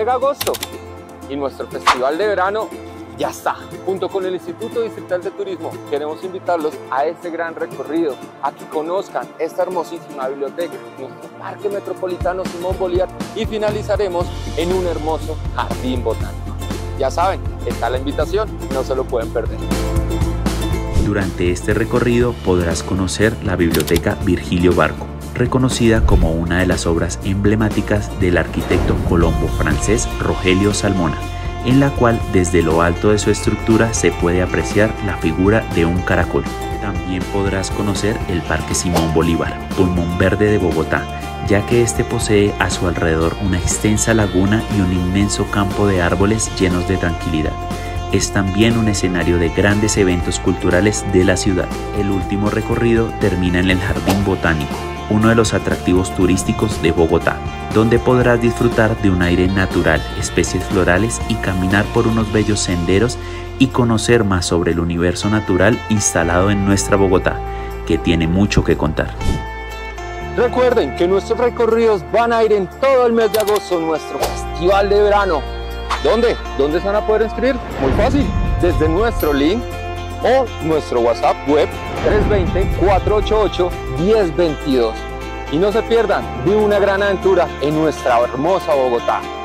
llega agosto y nuestro festival de verano ya está. Junto con el Instituto Distrital de Turismo queremos invitarlos a este gran recorrido, a que conozcan esta hermosísima biblioteca, nuestro Parque Metropolitano Simón Bolívar y finalizaremos en un hermoso jardín botánico. Ya saben, está la invitación, no se lo pueden perder. Durante este recorrido podrás conocer la Biblioteca Virgilio Barco, reconocida como una de las obras emblemáticas del arquitecto colombo-francés Rogelio Salmona, en la cual desde lo alto de su estructura se puede apreciar la figura de un caracol. También podrás conocer el Parque Simón Bolívar, pulmón verde de Bogotá, ya que este posee a su alrededor una extensa laguna y un inmenso campo de árboles llenos de tranquilidad. Es también un escenario de grandes eventos culturales de la ciudad. El último recorrido termina en el Jardín Botánico, uno de los atractivos turísticos de Bogotá, donde podrás disfrutar de un aire natural, especies florales y caminar por unos bellos senderos y conocer más sobre el universo natural instalado en nuestra Bogotá, que tiene mucho que contar. Recuerden que nuestros recorridos van a ir en todo el mes de agosto, nuestro festival de verano. ¿Dónde? ¿Dónde se van a poder inscribir? Muy fácil, desde nuestro link o nuestro WhatsApp web 320-488-1022. Y no se pierdan de una gran aventura en nuestra hermosa Bogotá.